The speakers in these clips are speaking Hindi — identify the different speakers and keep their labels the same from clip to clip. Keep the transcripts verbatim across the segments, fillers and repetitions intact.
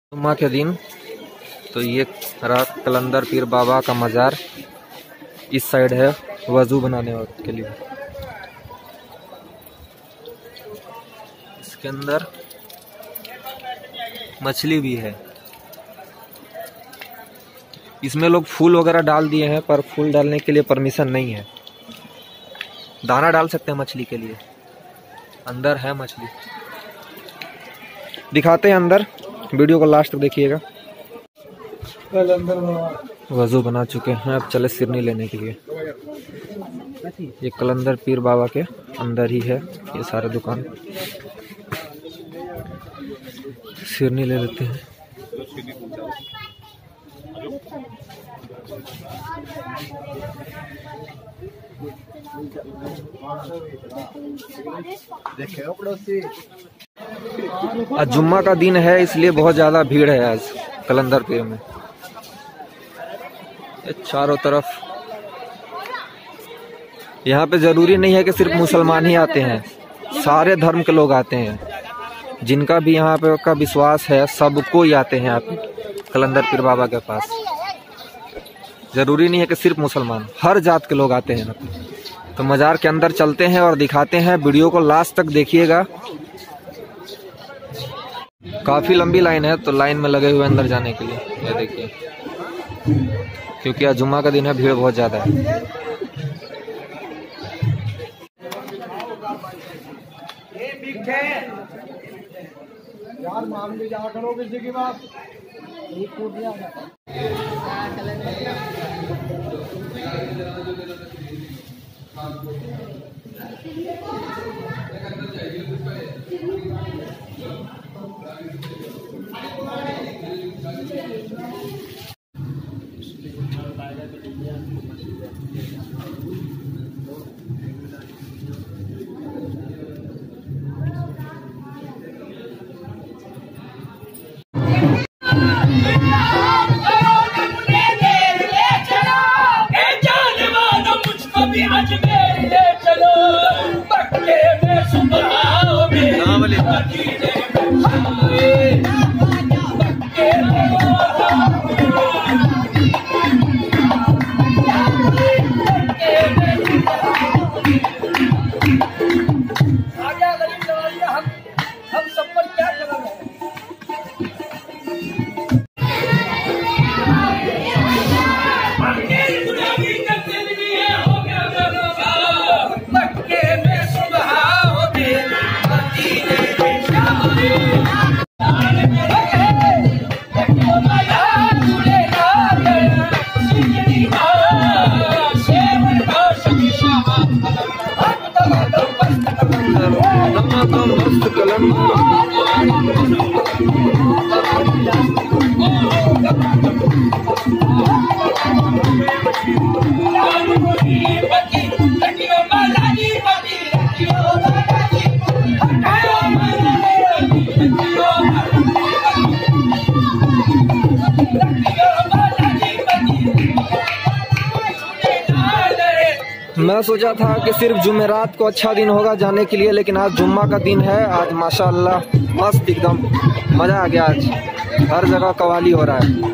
Speaker 1: जुम्मा के दिन तो ये रात कलंदर पीर बाबा का मज़ार इस साइड है वज़ू बनाने के लिए। इसके अंदर मछली भी है। इसमें लोग फूल वगैरह डाल दिए हैं, पर फूल डालने के लिए परमिशन नहीं है। दाना डाल सकते हैं मछली के लिए। अंदर है मछली, दिखाते हैं अंदर। वीडियो को लास्ट तक देखिएगा। वज़ू बना चुके हैं, अब चले सिरनी लेने के लिए। ये कलंदर पीर बाबा के अंदर ही है ये सारे दुकान। सिरनी ले लेते हैं। आज जुम्मा का दिन है, इसलिए बहुत ज्यादा भीड़ है आज कलंदर पीर में। चारों तरफ यहाँ पे जरूरी नहीं है कि सिर्फ मुसलमान ही आते हैं, सारे धर्म के लोग आते हैं। जिनका भी यहाँ पे का विश्वास है सबको ही आते हैं यहाँ पे कलंदर पीर बाबा के पास। जरूरी नहीं है कि सिर्फ मुसलमान, हर जात के लोग आते हैं यहाँ पे। तो मज़ार के अंदर चलते हैं और दिखाते हैं। वीडियो को लास्ट तक देखिएगा। काफी लंबी लाइन है, तो लाइन में लगे हुए अंदर जाने के लिए। ये देखिए, क्योंकि आज जुम्मा का दिन है, भीड़ बहुत ज्यादा है। यार मान भी जा करो किसी की बात। मैं सोचा था कि सिर्फ जुमेरात को अच्छा दिन होगा जाने के लिए, लेकिन आज जुम्मा का दिन है। आज माशाअल्लाह मस्त, एकदम मजा आ गया। आज हर जगह कवाली हो रहा है।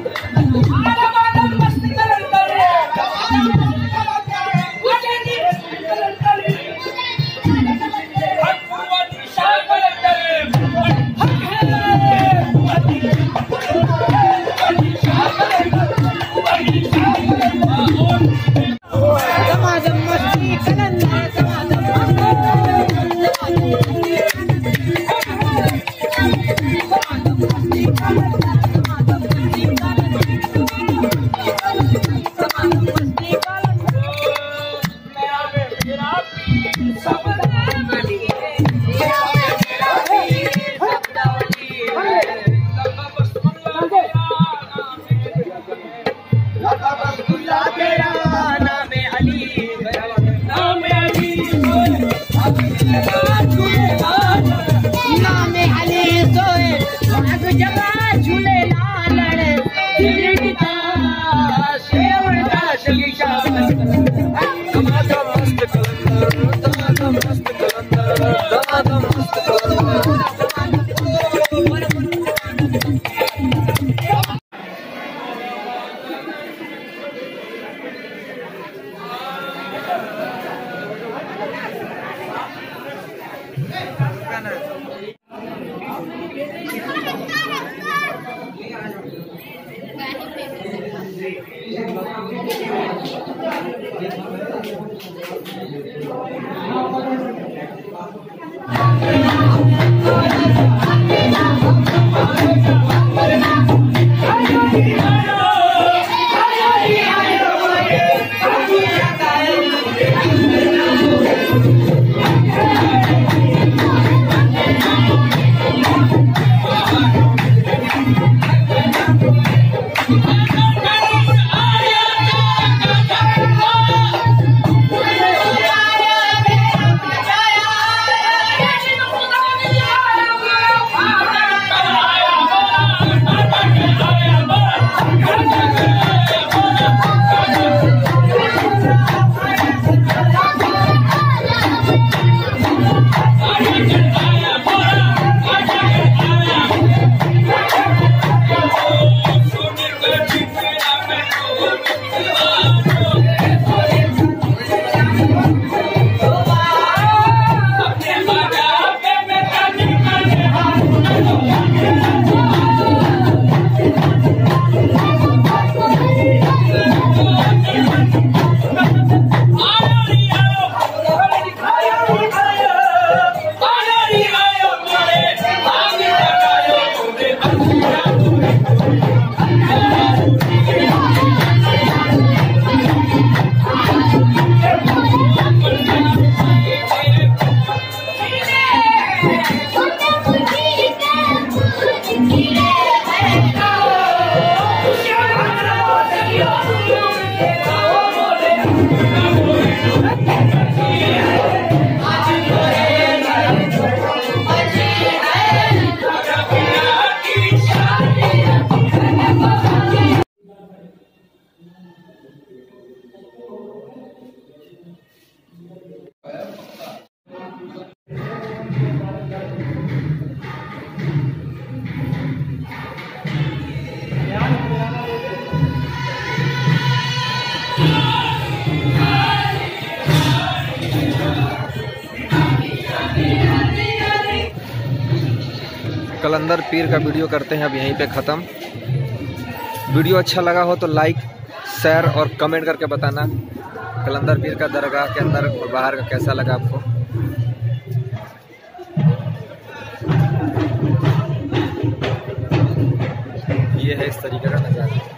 Speaker 2: Thank you.
Speaker 1: कलंदर पीर का वीडियो करते हैं अब यहीं पे ख़त्म। वीडियो अच्छा लगा हो तो लाइक शेयर और कमेंट करके बताना कलंदर पीर का दरगाह के अंदर और बाहर का कैसा लगा आपको। ये है इस तरीके का नज़ारा।